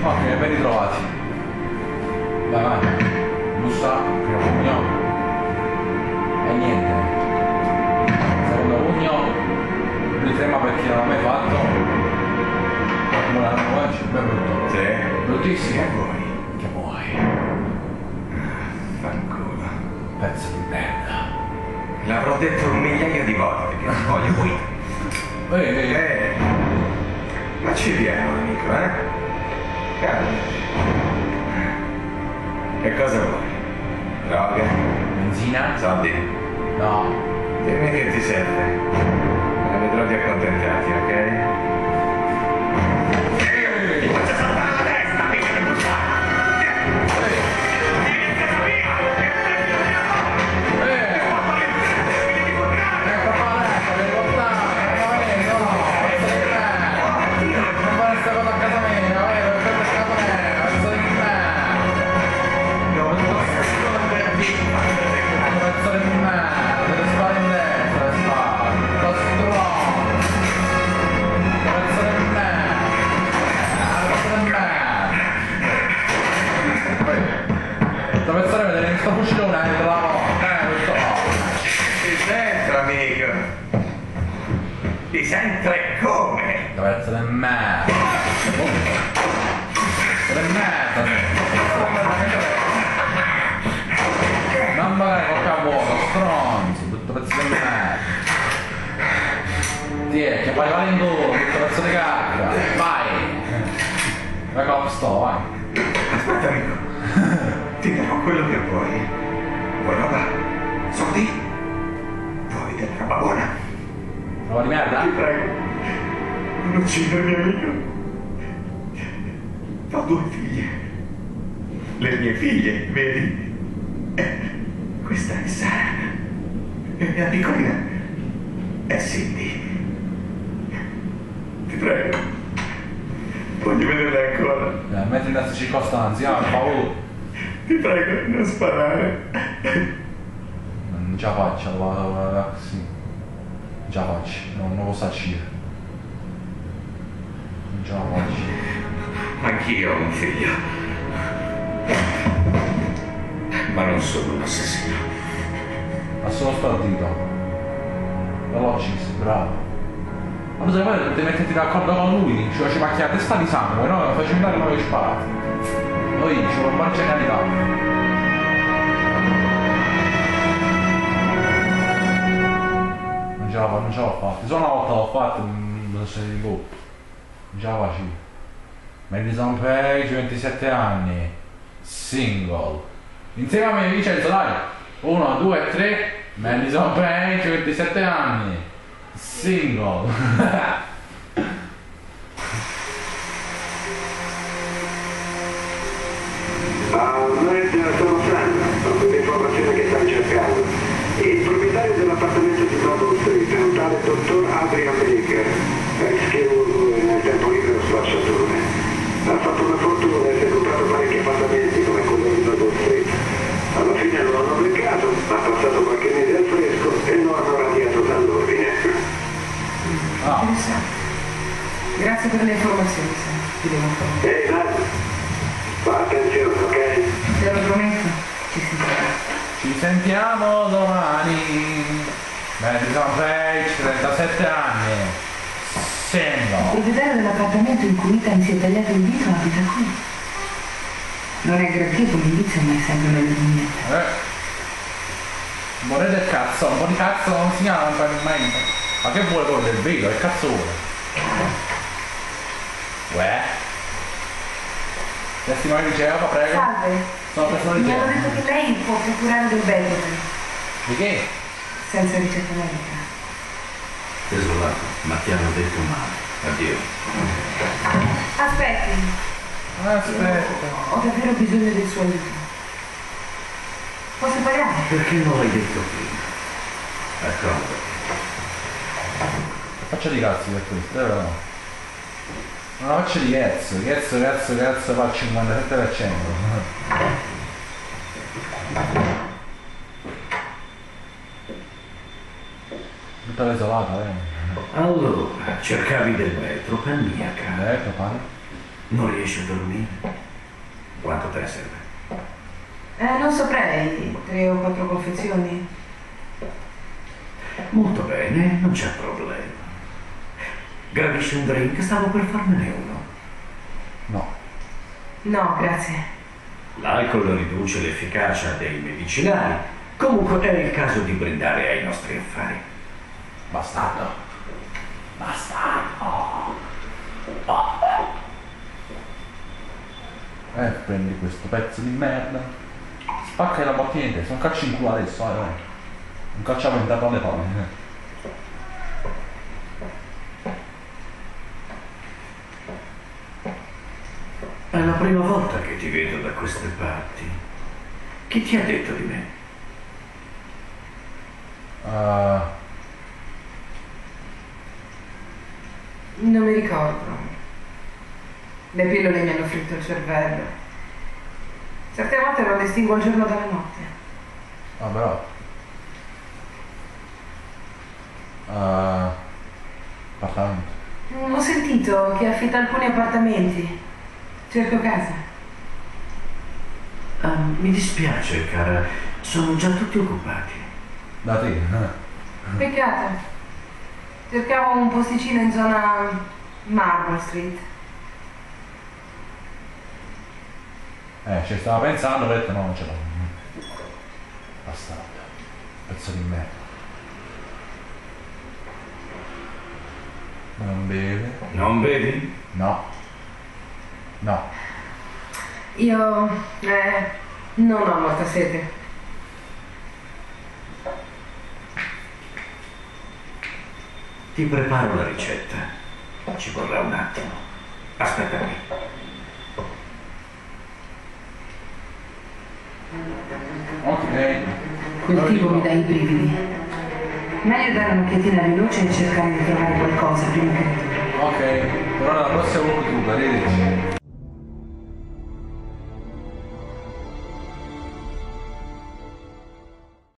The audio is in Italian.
Ok, ben ritrovati. Vai, vai. Bussa, primo pugno. E niente. Secondo pugno. Lui trema perché non l'ha mai fatto. Come l'hanno oggi? Ben brutto. Sì. Bruttissimo. Che vuoi? Che vuoi? Fanculo. Pezzo di merda. L'avrò detto un migliaio di volte che non voglio qui. Ma ci viene, amico, eh? Calma. Che cosa vuoi? Droga? Benzina? Soldi? No. Dimmi che ti serve. Me ne vedrò di accontentarti, ok? Ti faccio saltare la testa, mica di bussare! Ti sento come? Pezzo di merda. Pezzo di merda. Non magari cocca vuoto, stronzo, tutto pezzo di merda. Tiè, che poi vale in culo, tutto pezzo di cacca. Vai. Vai cop sto, vai. Aspetta, amico. Ti darò quello che vuoi. Vuoi roba? Soldi? Vuoi della roba buona? Roba di merda? Ti prego, non uccidermi, amico. Ho 2 figlie. Le mie figlie, vedi? Questa è Sara. E la piccolina è Cindy. Ti prego. Voglio vederle ancora. Metti in queste circostanze, per favore. Ti prego, non sparare. Non ce la faccio, sì. Non ce la faccio, non lo saccio. Non ce la faccio. Anch'io ho un figlio. Ma non sono un assassino. Ma sono spartito. Velocis, bravo. Ma bisogna fare che metterti d'accordo con lui, ci faccio macchia la testa di sangue, no? Lo faccio andare noi sparati. Noi ci vuole buona genialità. Non ce l'ho fatta. Solo una volta l'ho fatta, non sei di colpo. Non ce la facevo. Madison Page, 27 anni. Single. Insieme a me Vincenzo, dai. 1, 2, 3. Madison Page, 27 anni. Single. Sono Frank, ho quell'informazione che stai cercando. Il proprietario dell'appartamento di Noble Street è un tale dottor Adrian Baker, ex chirurgo e nel tempo libero spacciatore. Ha fatto una fortuna e si è comprato parecchi appartamenti come quello di Noble Street. Alla fine lo hanno beccato, ha passato qualche mese al fresco e lo hanno radiato dall'ordine. Interessante. Grazie per le informazioni, Sam. Ti devo un po'. Ehi, Nat, fa attenzione, ok? Te lo prometto, ci sentiamo. Ci sentiamo domani. Madison Page, 37 anni. Il Single. proprietario dell'appartamento in cui Ethan si è tagliato il dito abita qui. Non è gradevole l'indizio, ma è sempre meglio di niente. Vuole del cazzo, un po' di cazzo non si chiama probabilmente. Ma che vuole quello del velo? Che cazzo vuole? Uè? Testimone di Geova, prego. Salve. Sono testimone di Mi hanno Geova. detto che lei può procurare del Belvedere Di che? senza ricetta medica. Desolato, ma ti hanno detto male. Addio. Aspetti, Aspetta. ho davvero bisogno del suo aiuto. Posso pagare? Perché non l'hai detto prima? D'accordo. Faccia di cazzo per questo, no? Una faccia di cazzo fa il 57%. Tutta isolata, Allora, cercavi del metro, paniaca. Ecco, pane. Non riesci a dormire? Quanto te ne serve? Non saprei, 3 o 4 confezioni. Molto bene, non c'è problema. Gradisci un drink? Stavo per farmene uno. No. No, grazie. L'alcol riduce l'efficacia dei medicinali. Comunque è il caso di brindare ai nostri affari. Bastardo. Bastardo. Prendi questo pezzo di merda. Spacca la bottiglia in testa, un calcio in culo adesso, vai. Un calcio avventato alle palle. È la prima volta che ti vedo da queste parti. Chi ti ha detto di me? Non mi ricordo. Le pillole mi hanno fritto il cervello. Certe volte non distingo il giorno dalla notte. Però. Appartamento. Ho sentito che affitta alcuni appartamenti. Cerco casa. Mi dispiace, cara. Sono già tutti occupati. Da te? Peccato. Cercavo un posticino in zona Marble Street. Ci stava pensando, ho detto no, non ce l'ho. Bastardo. Pezzo di merda. Non beve? Non bevi? No. No. Io non ho molta sete. Ti preparo la ricetta. Ci vorrà un attimo. Aspettami. Ok. Quel tipo mi dà i brividi. Meglio dare un'occhiatina veloce e cercare di trovare qualcosa prima che ritorni. Ok, però la prossima walkthrough, arrivederci.